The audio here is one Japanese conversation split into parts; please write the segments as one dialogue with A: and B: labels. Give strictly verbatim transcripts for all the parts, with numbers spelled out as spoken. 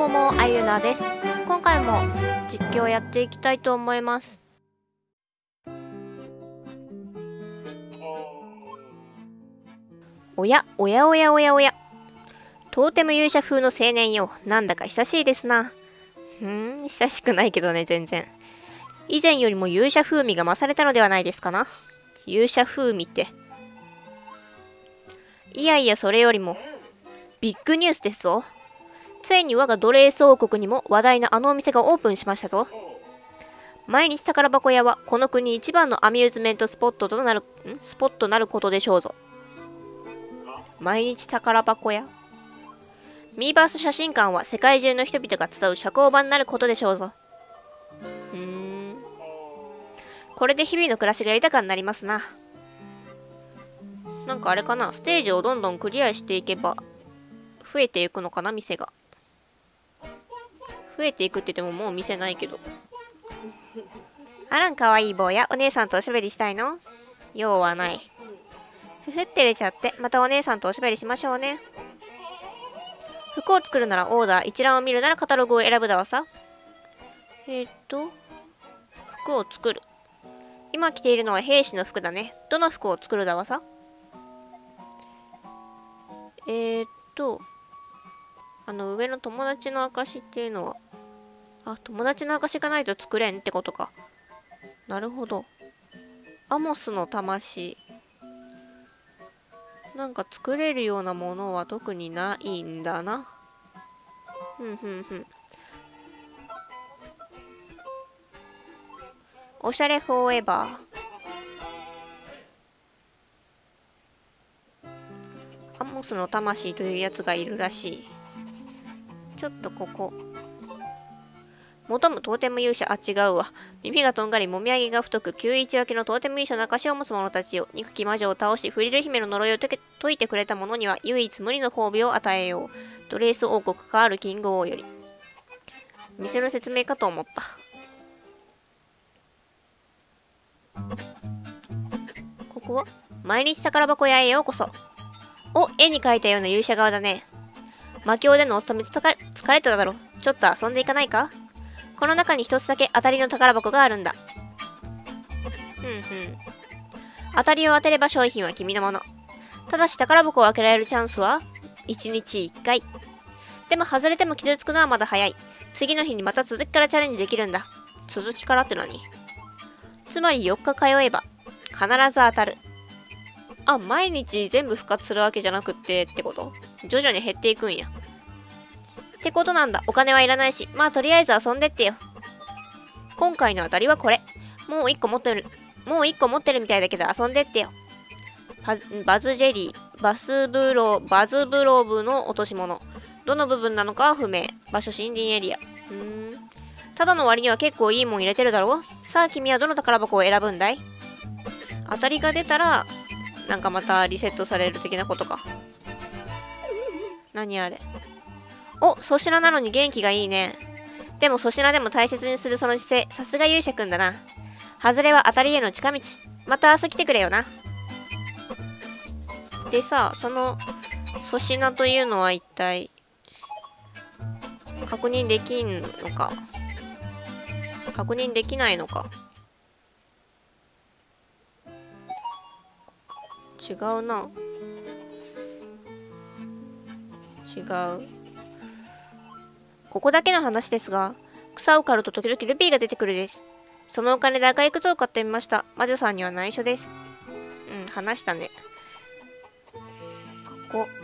A: どうも、あゆなです。今回も実況をやっていきたいと思います。おや、おやおやおやおや。トーテム勇者風の青年よ。なんだか久しいですな。ふーん、久しくないけどね、全然。以前よりも勇者風味が増されたのではないですかな。勇者風味って。いやいや、それよりも、ビッグニュースですぞ。ついに我がドレース王国にも話題のあのお店がオープンしましたぞ。毎日宝箱屋はこの国一番のアミューズメントスポットとなる、んスポットなることでしょうぞ。毎日宝箱屋ミーバース写真館は世界中の人々が集う社交場になることでしょうぞ。うーん。これで日々の暮らしが豊かになりますな。なんかあれかな、ステージをどんどんクリアしていけば増えていくのかな、店が。増えていくって言ってももう店ないけど。あらん、かわいい坊や、お姉さんとおしゃべりしたいの？用はない。ふふってれちゃって、またお姉さんとおしゃべりしましょうね。服を作るならオーダー、一覧を見るならカタログを選ぶだわさ。えー、っと、服を作る。今着ているのは兵士の服だね。どの服を作るだわさ。えー、っと、あの上の友達の証っていうのは、あ、友達の証がないと作れんってことか。なるほど。アモスの魂。なんか作れるようなものは特にないんだな。ふんふんふん。おしゃれフォーエバー。アモスの魂というやつがいるらしい。ちょっとここ。求むトーテム勇者、あ、違うわ。耳がとんがり、もみあげが太く、きゅういち分けのトーテム勇者の証を持つ者たちよ。憎き魔女を倒し、フリル姫の呪いを解け解いてくれた者には、唯一無二の褒美を与えよう。ドレース王国カールキング王より。店の説明かと思った。ここは毎日宝箱屋へようこそ。お、絵に描いたような勇者側だね。魔境でのお勤め疲れ、疲れただろ。ちょっと遊んでいかないか？この中に一つだけ当たりの宝箱があるんだ。ふんふん。当たりを当てれば商品は君のもの。ただし宝箱を開けられるチャンスはいちにちいっかい。でも外れても傷つくのはまだ早い。次の日にまた続きからチャレンジできるんだ。続きからって何？つまりよっか通えば必ず当たる。あ、毎日全部復活するわけじゃなくってってこと？徐々に減っていくんや。ってことなんだ。お金はいらないし。まあとりあえず遊んでってよ。今回の当たりはこれ。もう一個持ってる。もう一個持ってるみたいだけど遊んでってよ。バズジェリー。バスブロ、バズブローブの落とし物。どの部分なのかは不明。場所森林エリア。うーん。ただの割には結構いいもん入れてるだろう。さあ君はどの宝箱を選ぶんだい？当たりが出たら、なんかまたリセットされる的なことか。何あれ。お、粗品なのに元気がいいね。でも粗品でも大切にするその姿勢、さすが勇者くんだな。外れは当たりへの近道。また明日来てくれよな。でさ、その粗品というのは一体確認できんのか。確認できないのか。違うな。違う。ここだけの話ですが、草を刈ると時々ルピーが出てくるです。そのお金で赤い靴を買ってみました。魔女さんには内緒です。うん、話したね。ここ。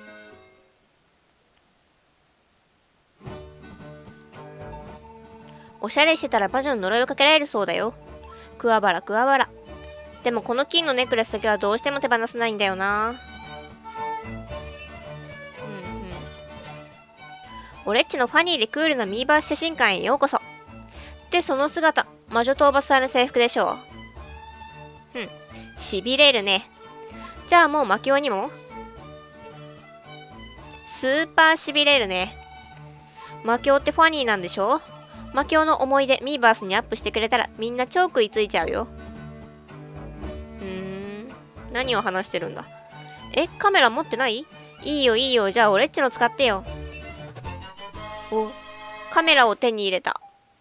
A: おしゃれしてたら魔女に呪いをかけられるそうだよ。クワバラクワバラ。でもこの金のネックレスだけはどうしても手放せないんだよな。オレッチのファニーでクールなミーバース写真館へようこそ。で、その姿、魔女討伐さんの制服でしょう。うん、しびれるね。じゃあもう魔境にもスーパーしびれるね。魔境ってファニーなんでしょ？魔境の思い出、ミーバースにアップしてくれたらみんな超食いついちゃうよ。うーん、何を話してるんだ。え、カメラ持ってない？いいよいいよ、じゃあオレッチの使ってよ。 お、カメラを手に入れた。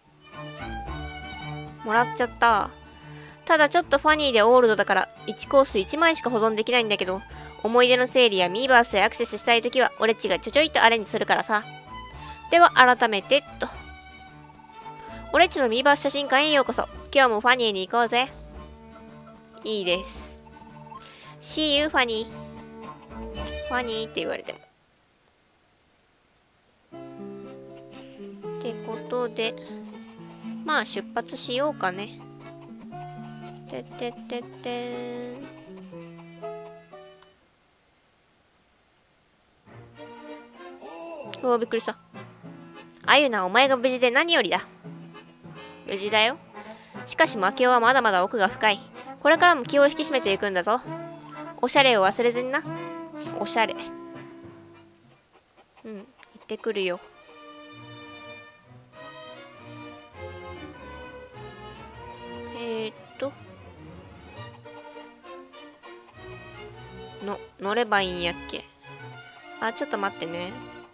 A: もらっちゃった。ただちょっとファニーでオールドだからいちコースいちまいしか保存できないんだけど、思い出の整理やミーバースへアクセスしたいときは俺っちがちょちょいとアレンジするからさ。では改めてっと。俺っちのミーバース写真館へようこそ。今日もファニーに行こうぜ。いいです。See you ファニー。ファニーって言われても。ってことで、まあ出発しようかね。てってってってーん。うわ、びっくりした。あゆな、お前が無事で何よりだ。無事だよ。しかしマキオはまだまだ奥が深い。これからも気を引き締めていくんだぞ。おしゃれを忘れずにな。おしゃれ。うん、行ってくるよ。えー、っと。の、乗ればいいんやっけ。あ、ちょっと待ってね。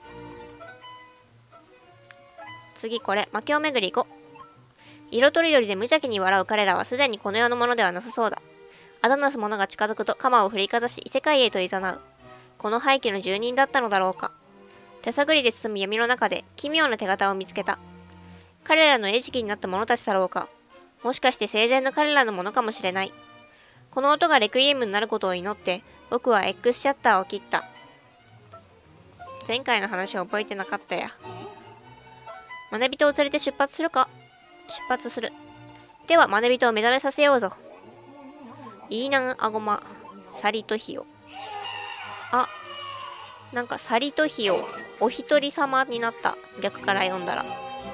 A: 次これ、マキオ巡り行こう。色とりどりで無邪気に笑う彼らはすでにこの世のものではなさそうだ。あだなす者が近づくと鎌を振りかざし異世界へと誘う。この廃墟の住人だったのだろうか。手探りで進む闇の中で奇妙な手形を見つけた。彼らの餌食になった者たちだろうか。もしかして生前の彼らのものかもしれない。この音がレクイエムになることを祈って僕は X シャッターを切った。前回の話を覚えてなかったや。マネ人を連れて出発するか。出発する。では、マネ人を目覚めさせようぞ。イーナン・アゴマ、サリトヒヨ。あ、なんかサリトヒヨ、お一人様になった。逆から読んだら。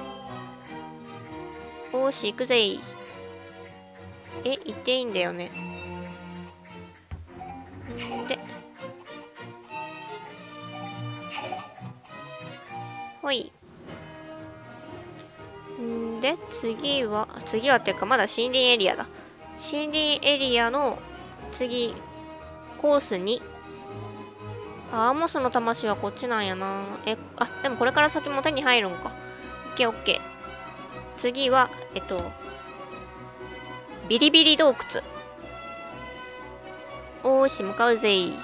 A: おーし、行くぜい。え、行っていいんだよね。んで。ほい。んで、次は、次はっていうか、まだ森林エリアだ。森林エリアの次、コースに。あ、アーモスの魂はこっちなんやな。え、あ、でもこれから先も手に入るんか。オッケーオッケー。次は、えっと、ビリビリ洞窟。おーし、向かうぜい。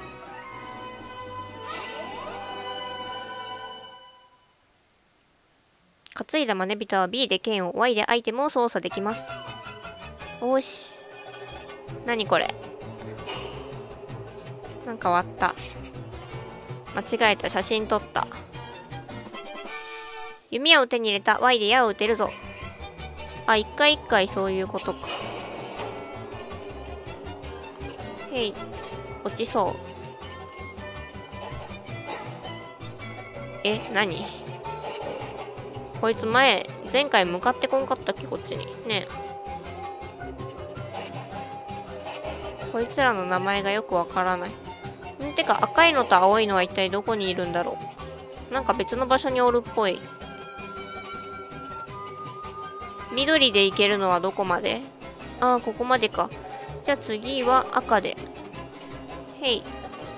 A: 担いだマネビタは ビー で剣を ワイ でアイテムを操作できます。おーし。何これ。なんか割った。間違えた。写真撮った。弓矢を手に入れた。ワイ で矢を撃てるぞ。あ、一回一回そういうことか。へい。落ちそう。え、何こいつ前、前回向かってこんかったっけこっちに。ねえ。こいつらの名前がよくわからない。んてか、赤いのと青いのは一体どこにいるんだろう。なんか別の場所におるっぽい。緑で行けるのはどこまで？ああ、ここまでか。じゃあ次は赤で。へい。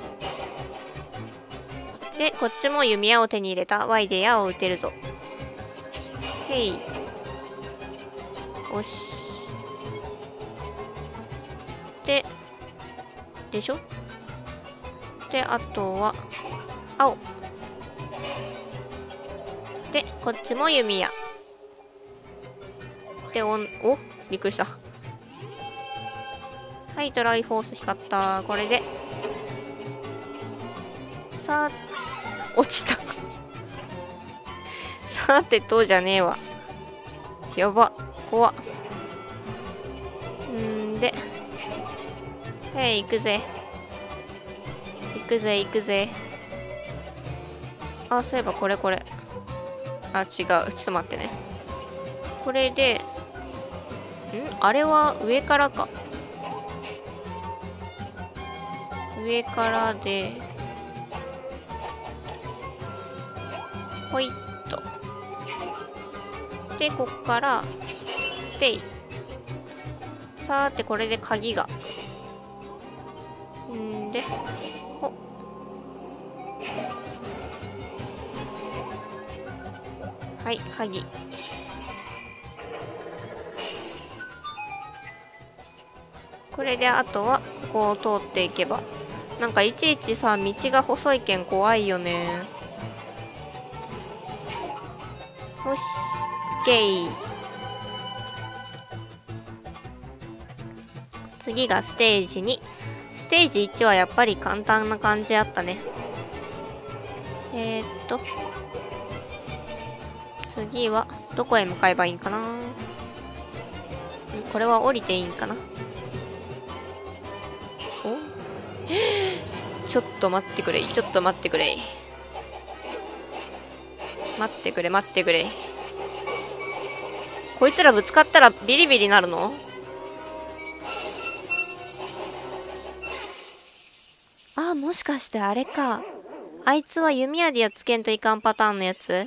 A: で、こっちも弓矢を手に入れた。ワイ で矢を撃てるぞ。へい。よし。で、でしょ？で、あとは、青。で、こっちも弓矢。で、おん、おびっくりした。はい、ドライフォース光った。これで。さあ、落ちた。さてとじゃねえわ。やば。怖っ。んで。へい、行くぜ。行くぜ、行くぜ。あ、そういえばこれこれ。あ、違う。ちょっと待ってね。これで、んあれは上からか。上からで、ほいっと。で、こっから、で、さーて、これで鍵が。んで、ほはい、鍵。これであとはここを通っていけば。なんかいちいちさ、道が細いけん怖いよね。よし、オッケー。次がステージに。ステージいちはやっぱり簡単な感じあったね。えー、っと次はどこへ向かえばいいかな。んこれは降りていいんかな。おちょっと待ってくれちょっと待ってくれ待ってくれ待ってくれ。こいつらぶつかったらビリビリなるの？あ、もしかしてあれか。あいつは弓矢でやっつけんといかんパターンのやつ？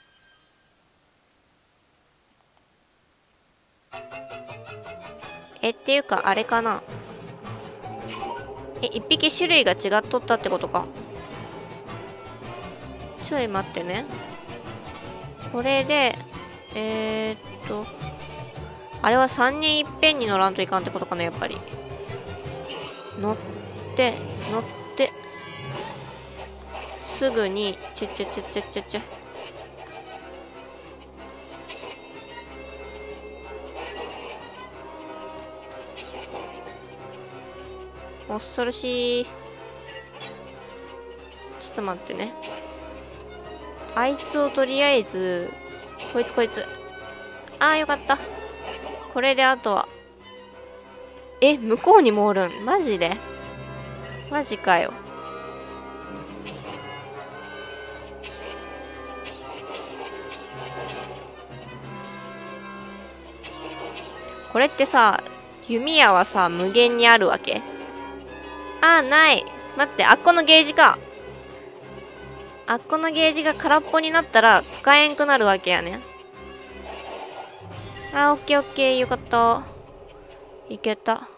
A: え、っていうかあれかな。え、一匹種類が違っとったってことか。ちょい待ってね。これで、えー、っと、あれはさんにんいっぺんに乗らんといかんってことかな、やっぱり。乗って、乗って、すぐに、ちゃちゃちゃちゃちゃちゃ。恐ろしい。ちょっと待ってね。あいつをとりあえず、こいつこいつ。ああ、よかった。これであとは。え、向こうにもおるん？マジで？マジかよ。これってさ、弓矢はさ、無限にあるわけ？あー、ない。待って、あっこのゲージか。あっこのゲージが空っぽになったら使えんくなるわけやね。あー、オッケーオッケー、よかった。いけた。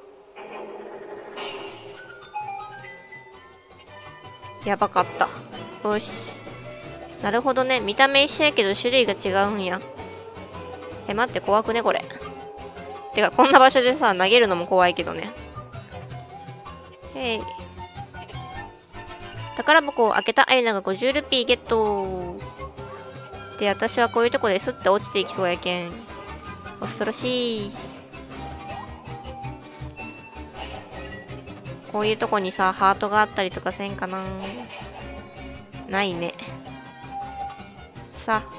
A: やばかった。よし。なるほどね。見た目一緒やけど種類が違うんや。え、待って、怖くねこれ。てか、こんな場所でさ、投げるのも怖いけどね。へい。宝箱を開けたアイナがごじゅうルピーゲット。で、私はこういうとこですって落ちていきそうやけん。恐ろしい。こういうとこにさ、ハートがあったりとかせんかな。ないね。さ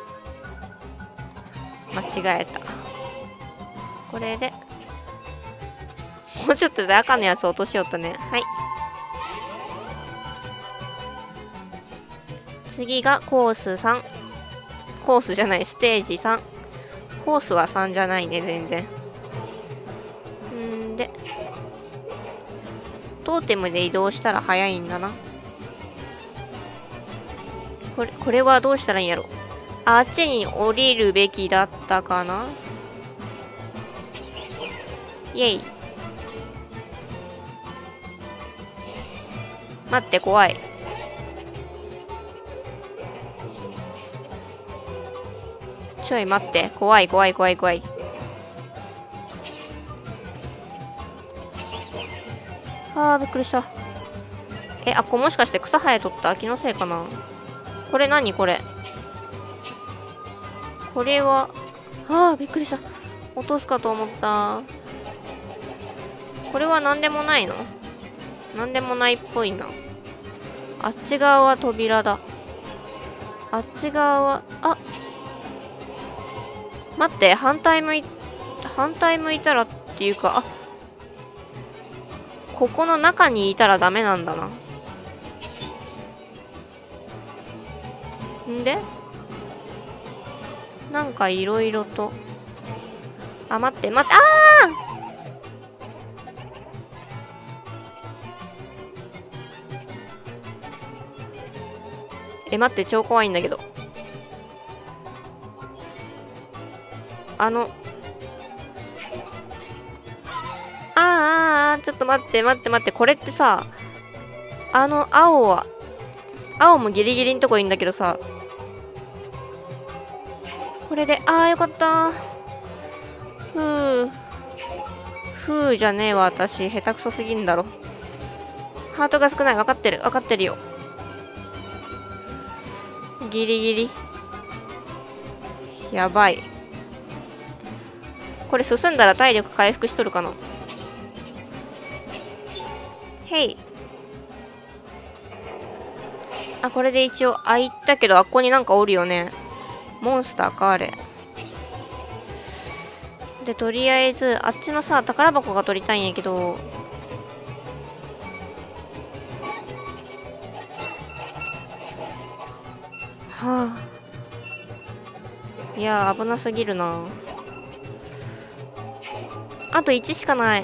A: あ。間違えた。これで。もうちょっとで赤のやつ落としよったね。はい。次がコースさん。コースじゃない、ステージさん。コースはさんじゃないね、全然。んで。トーテムで移動したら早いんだな。これ、これはどうしたらいいんやろ。あっちに降りるべきだったかな。イェイ。待って、怖い。ちょい待って。怖い怖い怖い怖い。あー、びっくりした。え、あ、これもしかして草生えとった？気のせいかな。これ何これ。これは、あー、びっくりした。落とすかと思った。これは何でもないの？何でもないっぽいな。あっち側は扉だ。あっち側は、あ、待って、反対向い、反対向いたらっていうか、あ、ここの中にいたらダメなんだな。んでなんかいろいろと。あ、待って、待って、あーえ、待って、超怖いんだけど。あの、あーあーあー、ちょっと待って待って待って、これってさ、あの青は、青もギリギリのとこいいんだけどさ、 これで、ああ、よかった。ふう。ふうじゃねえわ、私。下手くそすぎんだろ。ハートが少ない。分かってる。分かってるよ。ギリギリ。やばい。これ進んだら体力回復しとるかな。へい。あ、これで一応、あ、いったけど、あっこになんかおるよね。モンスターか、あれ。で、とりあえず、あっちのさ、宝箱が取りたいんやけど、はあ。いやー、危なすぎるな。あといちしかない。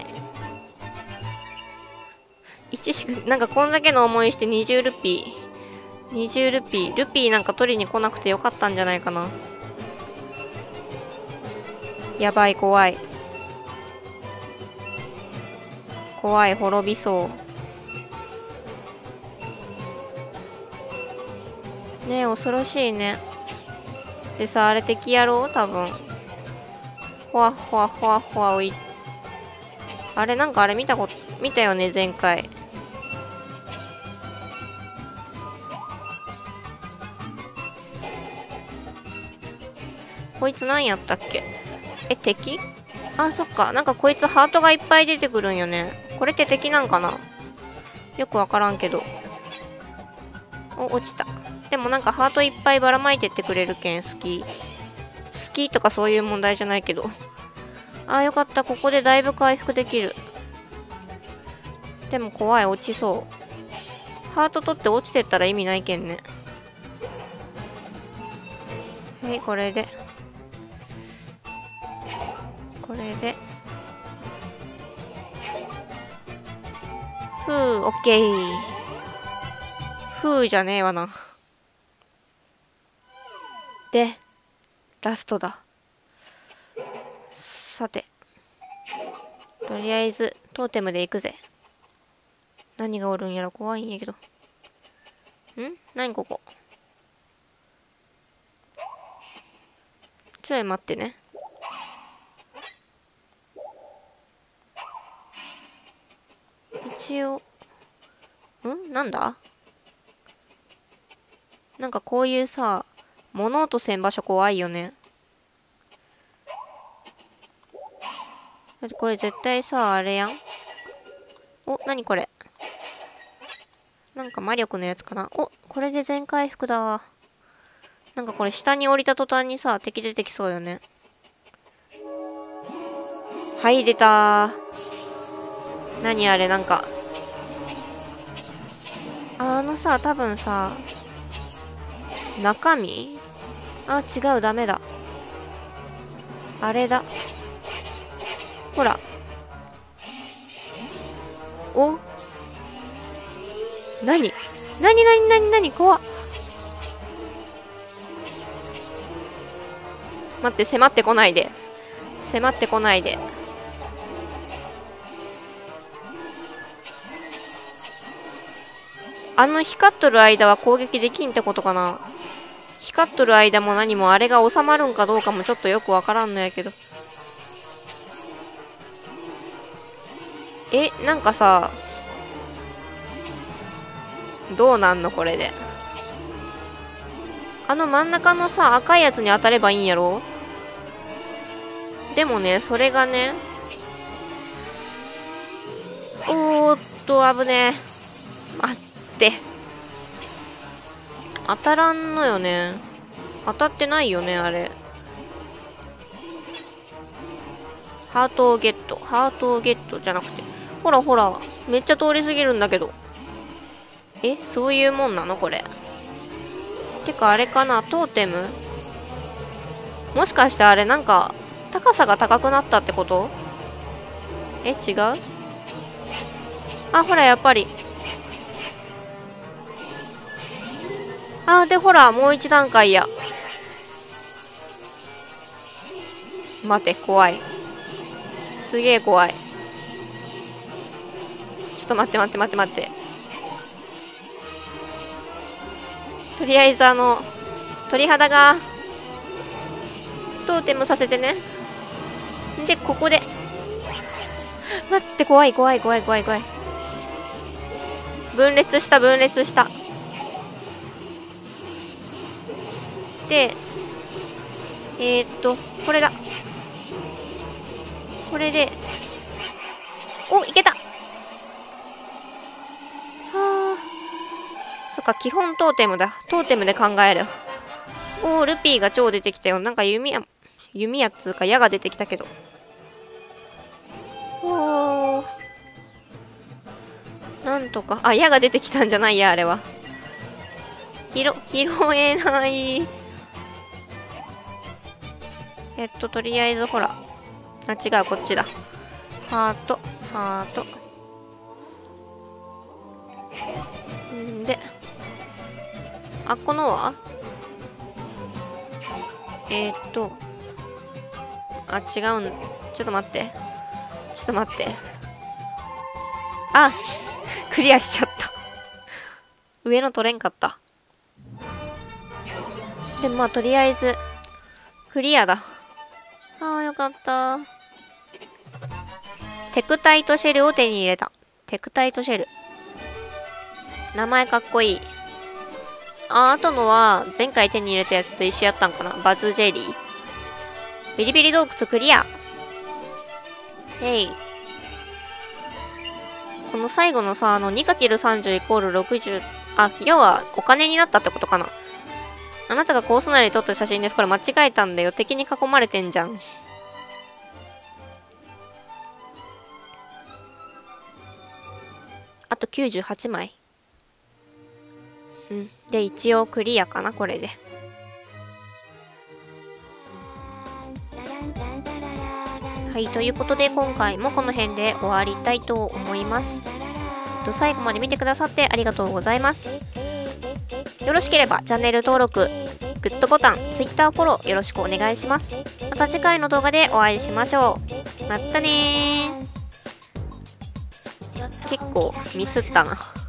A: いちしか、なんかこんだけの思いしてにじゅうルピー。にじゅうルピー。ルピーなんか取りに来なくてよかったんじゃないかな。やばい、怖い。怖い、滅びそう。ねえ、恐ろしいね。でさ、あれ敵やろう多分。ほわほわほわほわおい。あれなんかあれ見たこと、見たよね、前回。こいつ何やったっけ？え、敵？あ、そっか。なんかこいつハートがいっぱい出てくるんよね。これって敵なんかな？よくわからんけど。お、落ちた。でもなんかハートいっぱいばらまいてってくれるけん好き。好きとかそういう問題じゃないけど。あー、よかった。ここでだいぶ回復できる。でも怖い。落ちそう。ハート取って落ちてったら意味ないけんね。はい、これで。これで。ふう、オッケー。ふうじゃねえわな。で、ラストだ。さて。とりあえず、トーテムで行くぜ。何がおるんやろ、怖いんやけど。ん？何ここ。ちょい待ってね。一応、ん？なんだ？なんかこういうさ、物音せん場所怖いよね。だってこれ絶対さ、あれやん。お、なにこれ。なんか魔力のやつかな。お、これで全回復だわ。なんかこれ下に降りた途端にさ、敵出てきそうよね。はい、出たー。何あれ、なんか。あのさ、多分さ、中身？あ、違う、ダメだ。あれだ。ほら。お？なに？なになになになに？怖っ。待って、迫ってこないで。迫ってこないで。あの光っとる間は攻撃できんってことかな。光っとる間も何もあれが収まるんかどうかもちょっとよくわからんのやけど。え、なんかさ、どうなんのこれで。あの真ん中のさ、赤いやつに当たればいいんやろ？でもね、それがね、おーっと、危ねえ。待って。当たらんのよね。当たってないよね、あれ。ハートをゲット。ハートをゲットじゃなくて。ほらほら、めっちゃ通り過ぎるんだけど。え、そういうもんなのこれ。てかあれかな、トーテム？もしかしてあれなんか、高さが高くなったってこと？え、違う？あ、ほら、やっぱり。あ、で、ほら、もう一段階や。待て、怖い。すげえ怖い。ちょっと待って待って待って待って。とりあえずあの、鳥肌が、 トーテムさせてね。で、ここで。待って、怖い怖い怖い怖い怖い。分裂した、分裂した。で、えー、っと、これだ。これで、お、いけた。はあ。そっか、基本トーテムだ。トーテムで考える。おー、ルピーが超出てきたよ。なんか弓矢、弓矢っつうか矢が出てきたけど。おー。なんとか。あ、矢が出てきたんじゃないや、あれは。拾、拾えない。えっと、とりあえずほら。あ、違う、こっちだ。ハート、ハート。んで。あ、このはえー、っと。あ、違うん。ちょっと待って。ちょっと待って。あ、クリアしちゃった。上の取れんかった。でもまあ、とりあえず、クリアだ。ああ、よかった。テクタイトシェルを手に入れた。テクタイトシェル。名前かっこいい。あ、あとのは、前回手に入れたやつと一緒やったんかな。バズジェリー。ビリビリ洞窟クリア。へい。この最後のさ、あの にかけるさんじゅう イコールろくじゅう。あ、要はお金になったってことかな。あなたがコース内で撮った写真です。これ間違えたんだよ。敵に囲まれてんじゃん。あときゅうじゅうはちまい。うん。で、一応クリアかな、これで。はい、ということで今回もこの辺で終わりたいと思います。最後まで見てくださってありがとうございます。よろしければチャンネル登録、グッドボタン、Twitter フォローよろしくお願いします。また次回の動画でお会いしましょう。またねー。結構ミスったな。